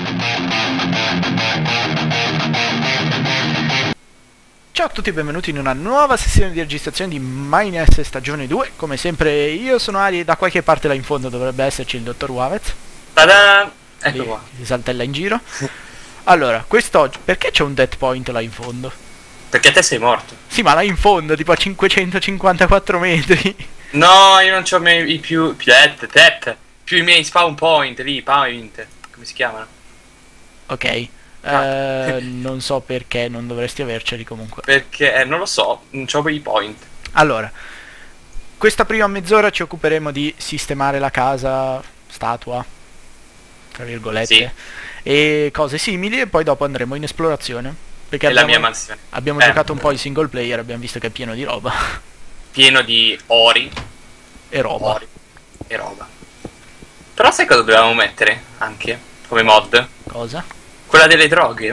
Ciao a tutti e benvenuti in una nuova sessione di registrazione di Minecraft stagione 2. Come sempre io sono Ari e da qualche parte là in fondo dovrebbe esserci il dottor Wavez. Ta-da! Ecco qua. Si saltella in giro. Allora, quest'oggi, perché c'è un dead point là in fondo? Perché te sei morto. Sì, ma là in fondo, tipo a 554 metri. No, io non c'ho i più i miei spawn point lì, point. Come si chiamano? Ok. Non so perché non dovresti averceli comunque. Perché, non lo so, non c'ho i point. Allora, questa prima mezz'ora ci occuperemo di sistemare la casa, statua, tra virgolette, Sì. e cose simili, e poi dopo andremo in esplorazione. Perché È la mia mansione. abbiamo giocato un po' in single player, abbiamo visto che è pieno di roba. Pieno di ori. E roba. Ori. E roba. Però sai cosa dovevamo mettere anche? Come mod? Cosa? Quella delle droghe.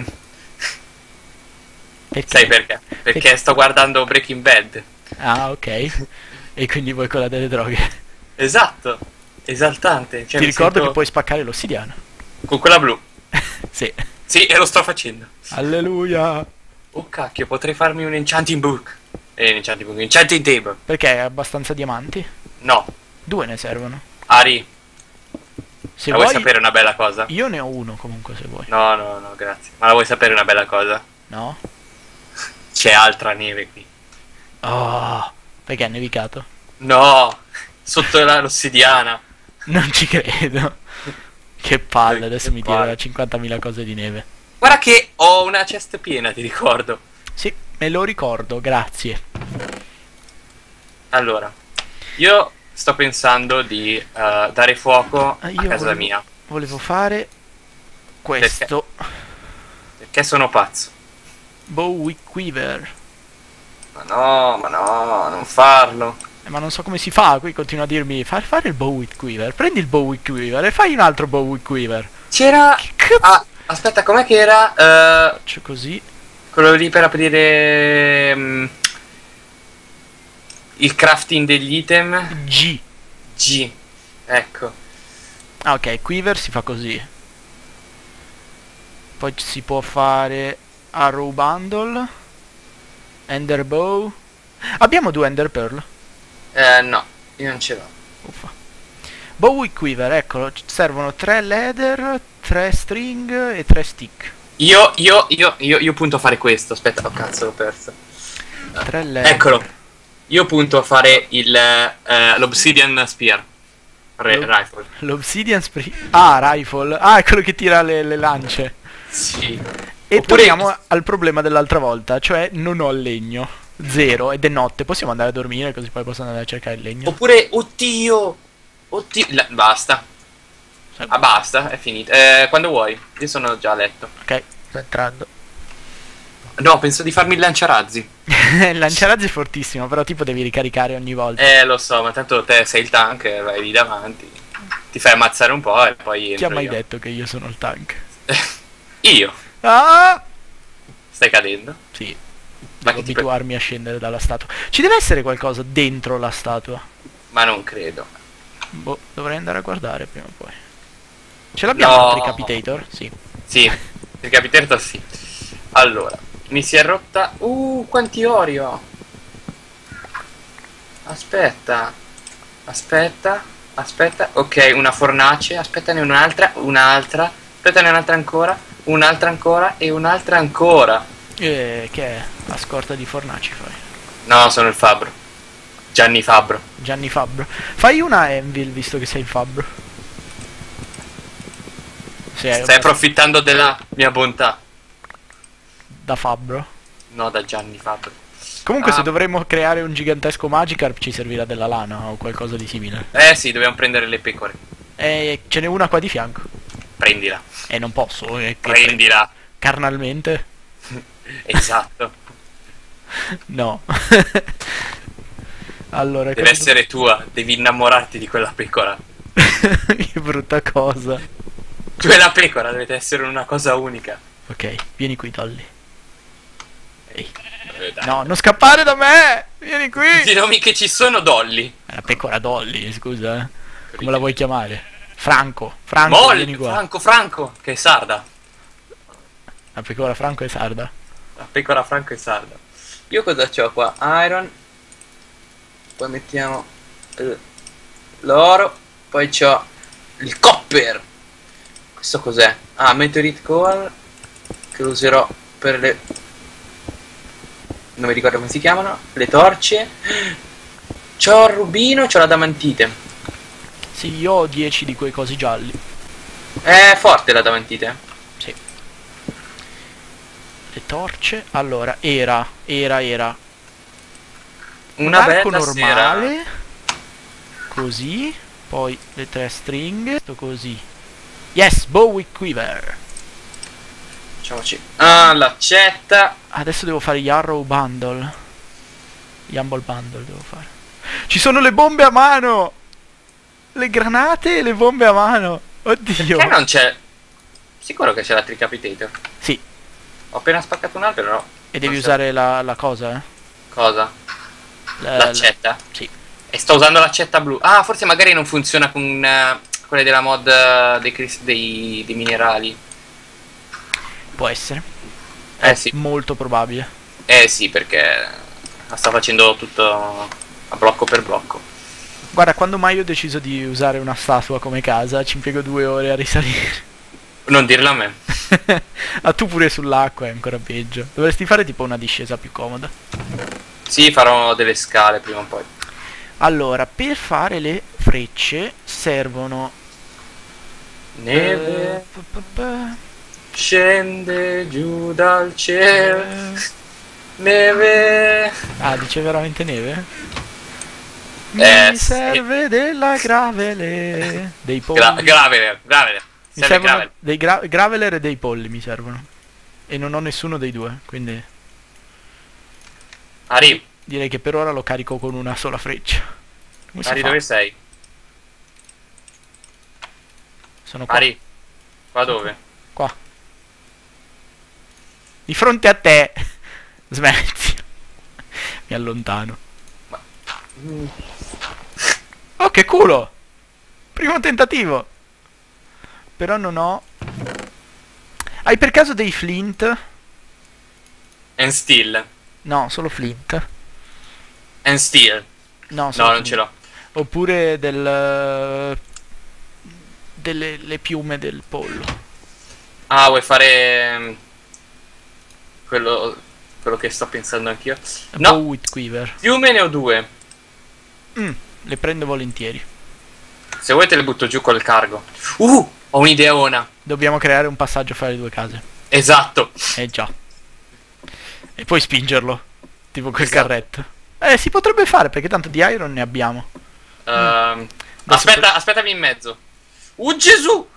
Perché? Sai perché? Perché sto guardando Breaking Bad. Ah, ok. E quindi vuoi quella delle droghe. Esatto. Esaltante. Cioè, Ti mi ricordo sento che puoi spaccare l'ossidiana. con quella blu. Sì. Sì, e lo sto facendo. Alleluia. Oh cacchio, potrei farmi un enchanting book. Un enchanting table. Perché hai abbastanza diamanti? No, 2 ne servono. Ari, Se la vuoi sapere una bella cosa? Io ne ho uno comunque se vuoi. No, no, no, grazie. Ma la vuoi sapere una bella cosa? No? C'è altra neve qui. Oh, perché è nevicato? No, sotto l'ossidiana. Non ci credo. Che palle, adesso Che mi palle. tira 50.000 cose di neve. Guarda che ho una chest piena, ti ricordo. Sì, me lo ricordo, grazie. Allora, io sto pensando di dare fuoco a Io casa mia. volevo fare questo. Perché sono pazzo. Bowie Quiver. Ma no, non farlo. Ma non so come si fa, qui continua a dirmi fare il Bowie Quiver. Prendi il Bowie Quiver e fai un altro Bowie Quiver. C'era... Che cazzo? Ah, aspetta, com'è che era? Faccio così. Quello lì per aprire il crafting degli item. G. G. Ecco. Ah, ok, Quiver si fa così. Poi si può fare Arrow Bundle, Ender Bow. Abbiamo 2 Ender Pearl. No, io non ce l'ho. Uffa. Bowie Quiver, eccolo, ci servono 3 leather, 3 string e 3 stick. Io punto a fare questo. Aspetta, oh cazzo, l'ho perso. 3 leather. Eccolo. Io punto a fare l'Obsidian Spear. Rifle. L'Obsidian Ah, rifle. Ah, è quello che tira le lance. Sì. E Oppure- torniamo al problema dell'altra volta, cioè non ho legno. 0 ed è notte, possiamo andare a dormire così poi posso andare a cercare il legno. Oppure, oddio. Basta. Ah, basta, è finito. Quando vuoi? Io sono già a letto. Ok, sto entrando. No, penso di farmi il lanciarazzi. Il lanciarazzi è fortissimo, però tipo devi ricaricare ogni volta. Lo so, ma tanto te sei il tank, vai lì davanti. Ti fai ammazzare un po' e poi Chi ha entro mai io. detto che io sono il tank? Io. Ah! Stai cadendo? Sì, Ma devo che ti abituarmi a scendere dalla statua. Ci deve essere qualcosa dentro la statua. Ma non credo. Boh, dovrei andare a guardare prima o poi. Ce l'abbiamo No. il Tricapitator? Sì. Sì, il capiterto sì. Allora, mi si è rotta. Quanti ori ho? Aspetta. Ok, una fornace. Aspettane un'altra. Aspettane un'altra ancora. E un'altra ancora. Che è? A scorta di fornaci fai. No, sono il fabbro. Gianni Fabbro. Gianni Fabbro. Fai una Anvil visto che sei il Fabbro. Sì, Stai approfittando della mia bontà. da Fabbro. No, da Gianni Fabbro. Comunque se Ah. dovremmo creare un gigantesco Magikarp ci servirà della lana o qualcosa di simile. Sì, dobbiamo prendere le pecore. E ce n'è una qua di fianco. Prendila. E non posso, che Prendila. carnalmente? Esatto. No. Allora, Deve essere tua. Devi innamorarti di quella pecora. che brutta cosa. Tu e la pecora dovete essere una cosa unica. Ok, vieni qui, Dolly. Ehi. Dai. No, non scappare da me! Vieni qui! Tutti i nomi che ci sono Dolly. È la pecora Dolly, scusa, Come la vuoi chiamare? Franco, vieni qua. Franco, che è sarda. La pecora Franco è sarda. La pecora Franco è sarda. Io cosa c'ho qua? Iron. Poi mettiamo l'oro. Poi c'ho il copper. Questo cos'è? Ah, meteorite core. Che lo userò per le... non mi ricordo come si chiamano. Le torce. C'ho il rubino e c'ho l'adamantite. Sì, io ho 10 di quei cosi gialli. È forte l'adamantite. Sì. Le torce. Allora, era un Una arco bella normale. sera. Così. Poi le 3 stringhe. Sto così. Yes, bow with quiver. Facciamoci. Ah, l'accetta. Adesso devo fare gli arrow bundle. Gli humble bundle devo fare. Ci sono le bombe a mano. Le granate e le bombe a mano. Oddio. Perché non c'è? Sicuro che c'è la tricapitator. Sì. Ho appena spaccato un albero, no? E devi Non so. usare la cosa, eh. Cosa? L'accetta? Sì. E sto usando l'accetta blu. Ah, forse magari non funziona con quelle della mod dei minerali. Può essere. Eh sì. Molto probabile. Eh sì, perché la sto facendo tutto a blocco per blocco. Guarda, quando mai ho deciso di usare una statua come casa, ci impiego 2 ore a risalire. Non dirla a me. Ah, tu pure sull'acqua è ancora peggio. Dovresti fare tipo una discesa più comoda. Sì, farò delle scale prima o poi. Allora, per fare le frecce servono... Neve pa, pa. scende giù dal cielo. Eh, Neve. Ah, dice veramente neve? Eh, Mi sì. serve della gravele. Dei polli. Graveler. Mi Serve servono gravel. dei graveler e dei polli mi servono. E non ho nessuno dei due, quindi Ari, direi che per ora lo carico con una sola freccia. Come si Ari, fa? dove sei? Sono qua. Ari, qua dove? Qua. Di fronte a te. Smetti. Mi allontano. Oh, che culo! Primo tentativo. Però non ho... Hai per caso dei flint? And steel. No, solo flint. And steel. No, No, solo non flint. ce l'ho. Oppure delle le piume del pollo. Ah, vuoi fare quello che sto pensando anch'io? Bow No, with quiver. piume ne ho 2. Le prendo volentieri. Se vuoi te le butto giù col cargo. Ho un'ideona. Dobbiamo creare un passaggio fra le due case. Esatto. Già. E poi spingerlo. Tipo quel Esatto. carretto. Si potrebbe fare perché tanto di iron ne abbiamo. Aspettami in mezzo. Gesù!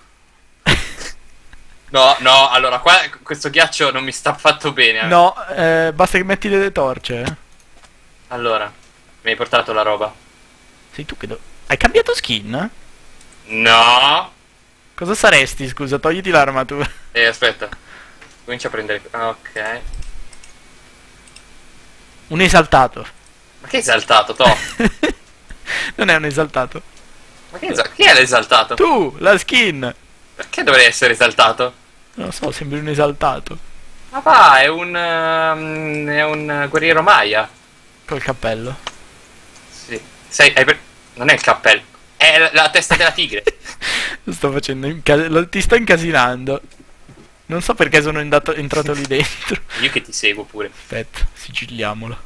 No, allora qua questo ghiaccio non mi sta affatto bene. No, basta che metti le torce. Allora, mi hai portato la roba? Sei tu che hai cambiato skin? No. Cosa saresti, scusa? Togliti l'armatura. Aspetta. Comincia a prendere... Ok. Un esaltato. Ma che esaltato, to? Non è un esaltato. Ma chi è l'esaltato? Tu, la skin. Perché dovrei essere esaltato? Non lo so, sembri un esaltato. Ma va, è un guerriero Maya. Col cappello. Sì. Non è il cappello, è la testa della tigre. Lo sto facendo ti sto incasinando. Non so perché sono entrato lì dentro. Io che ti seguo pure. Aspetta, sigilliamolo.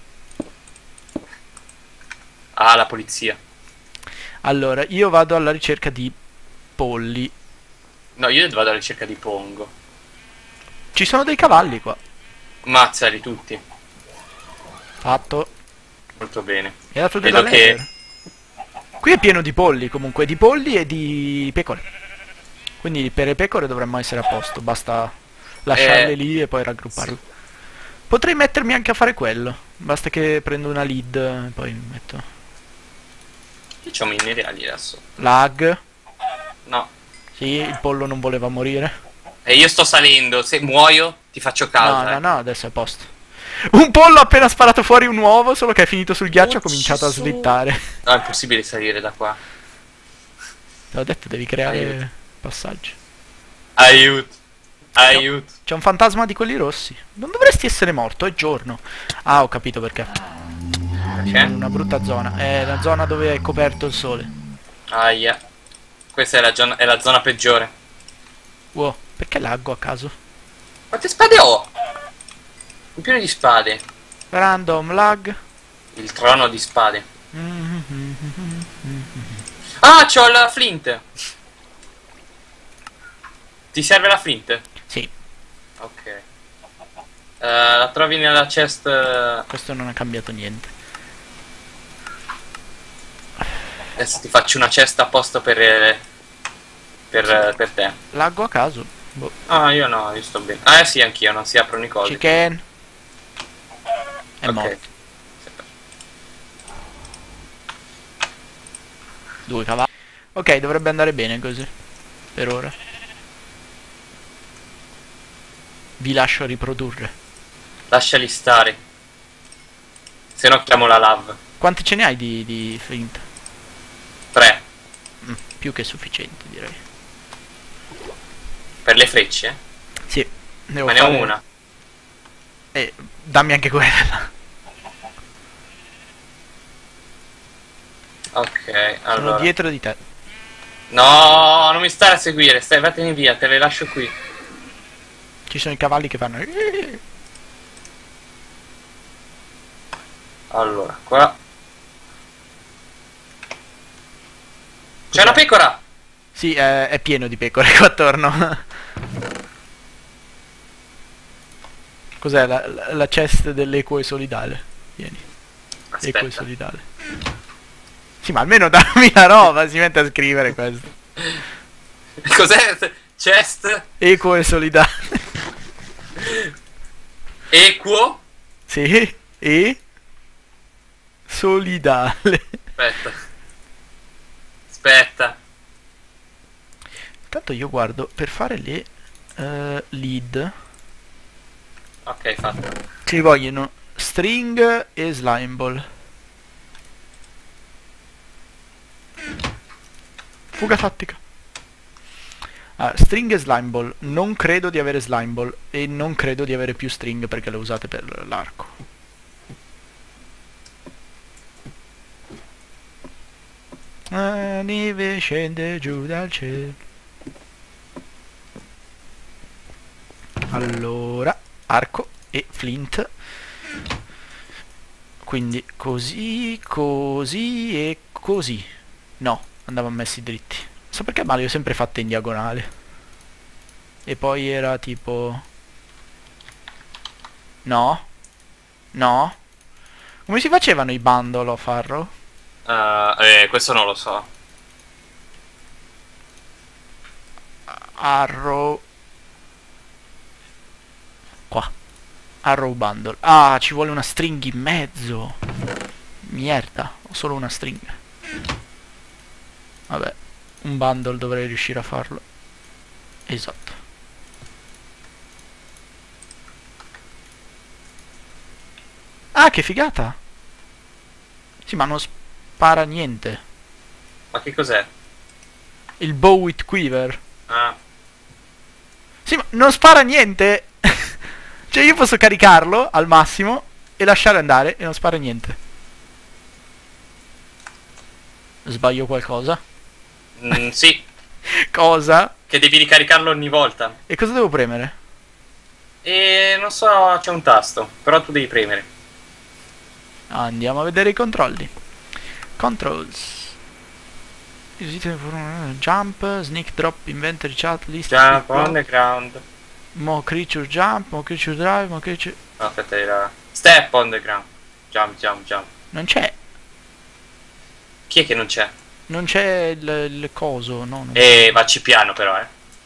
Ah, la polizia. Allora, io vado alla ricerca di polli. No, io vado alla ricerca di Pongo. Ci sono dei cavalli qua. Mazzali tutti. Fatto. Molto bene. Mi ha dato della Vedo che... leather. Qui è pieno di polli comunque, di polli e di pecore. Quindi per le pecore dovremmo essere a posto, basta lasciarle lì e poi raggrupparle. Sì. Potrei mettermi anche a fare quello, basta che prendo una lead e poi mi metto. Io c'ho minerali adesso. Lag. No. Sì, il pollo non voleva morire. E io sto salendo, se muoio ti faccio causa. No, adesso è a posto. Un pollo ha appena sparato fuori un uovo, solo che è finito sul ghiaccio e ha cominciato a Gesù. slittare. No, è impossibile salire da qua. Te l'ho detto, devi creare Aiuto. passaggi. Aiuto. Aiuto. C'è un fantasma di quelli rossi. Non dovresti essere morto, è giorno. Ah, ho capito perché. Perché? In una brutta zona. È la zona dove è coperto il sole. Aia. Questa è la zona peggiore. Wow, perché laggo a caso? Quante spade ho? Un pieno di spade. Random lag. Il trono di spade. Ah, c'ho la flint. Ti serve la flint? Sì, Ok. La trovi nella chest. questo non ha cambiato niente. Adesso ti faccio una chest apposta per te. Laggo a caso. Boh. Ah, io no, io sto bene. Ah, sì, anch'io, non si aprono i cosi. Chicken. È Ok. morto. 2 cavalli. Ok, dovrebbe andare bene così. Per ora. Vi lascio riprodurre. Lasciali stare. Se no chiamo la lava. Quanti ce ne hai di flint? 3. Più che sufficienti, direi. Per le frecce? Sì. Devo Ma ne ho fare- una. Dammi anche quella. Ok, Sono allora. dietro di te. No, non mi stare a seguire. Stai, vattene via, te le lascio qui. Ci sono i cavalli che fanno. Allora, qua. C'è una pecora! Sì, è pieno di pecore qua attorno. Cos'è la chest dell'equo e solidale? Vieni, equo e Aspetta. solidale. Sì, ma almeno dammi la roba, si mette a scrivere questo. Cos'è? Chest? Equo e solidale. Equo? Sì, e solidale. Aspetta. Aspetta. Intanto io guardo per fare le lead. Ok, fatto. Ci vogliono string e slime ball. Fuga tattica. String e slime ball. Non credo di avere slime ball e non credo di avere più string perché le usate per l'arco. La neve scende giù dal cielo. Allora, arco e flint. Quindi così, così e così. No, andavano messi dritti. Non so perché ma li ho sempre fatte in diagonale. E poi era tipo... No? No? Come si facevano i bundle a farlo? Questo non lo so. Arrow... Qua. Arrow bundle. Ah, ci vuole una string in mezzo. Mierda, ho solo una string. Vabbè, un bundle dovrei riuscire a farlo. Esatto. Ah, che figata! Sì, ma non spara niente. Ma che cos'è? Il bow with quiver. Ah, Sì, ma non spara niente! Cioè io posso caricarlo al massimo e lasciare andare e non spara niente. Sbaglio qualcosa? sì. Cosa? Che devi ricaricarlo ogni volta. E cosa devo premere? E non so, c'è un tasto. Però tu devi premere. Andiamo a vedere i controlli. Controls. Jump, sneak drop, inventory chat, list. Jump on the ground. Mo creature jump, mo creature drive, mo creature... No, aspetta, era. Step on the ground. Jump, jump, jump. Non c'è. Chi è che non c'è? Non c'è il coso, no? Non... Vacci piano però,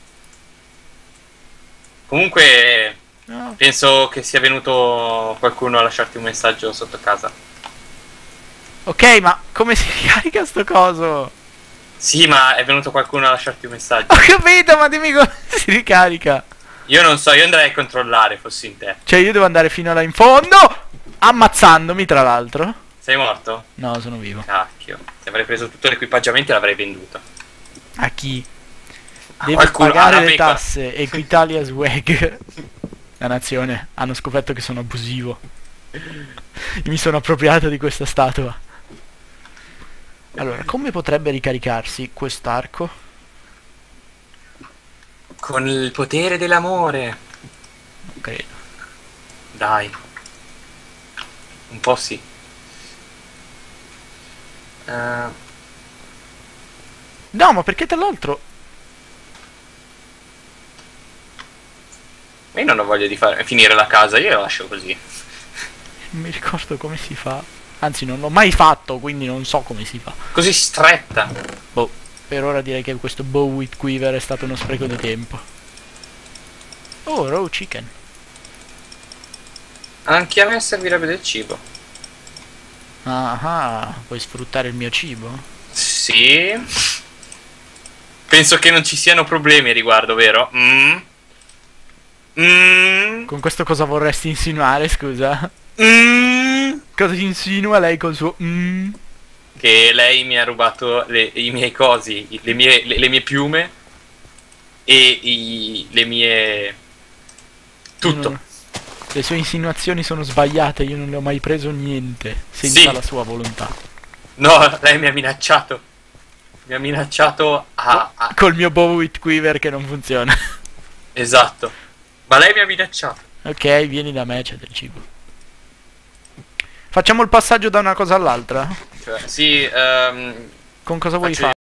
Comunque, No. penso che sia venuto qualcuno a lasciarti un messaggio sotto casa. Ok, ma come si ricarica sto coso? Sì, ma è venuto qualcuno a lasciarti un messaggio. Ho capito, ma dimmi come si ricarica. Io non so, io andrei a controllare, fossi in te. Cioè io devo andare fino là in fondo, ammazzandomi tra l'altro. Sei morto? No, sono vivo. Cacchio. Se avrei preso tutto l'equipaggiamento l'avrei venduto. A chi? A Deve qualcuno, pagare alla le pecora. tasse. Equitalia Swag. La nazione. Hanno scoperto che sono abusivo. Mi sono appropriato di questa statua. Allora, come potrebbe ricaricarsi quest'arco? Con il potere dell'amore. Non credo. Dai. Un po' sì. No, ma perché tra l'altro... Io non ho voglia di finire la casa, io la lascio così. Non mi ricordo come si fa. Anzi, non l'ho mai fatto, quindi non so come si fa. Così stretta. Boh, per ora direi che questo bow with quiver è stato uno spreco di tempo. Oh, raw chicken. Anche a me servirebbe del cibo. Ah, puoi sfruttare il mio cibo? Sì. Penso che non ci siano problemi a riguardo, vero? Con questo cosa vorresti insinuare, scusa? Cosa insinua lei col suo Che lei mi ha rubato i miei cosi, le mie piume e le mie... tutto. Non- Le sue insinuazioni sono sbagliate, io non le ho mai preso niente, senza Sì. la sua volontà. No, lei mi ha minacciato. Mi ha minacciato Col mio bow with quiver che non funziona. Esatto. Ma lei mi ha minacciato. Ok, vieni da me, c'è del cibo. Facciamo il passaggio da una cosa all'altra? Cioè, sì, Con cosa vuoi faccio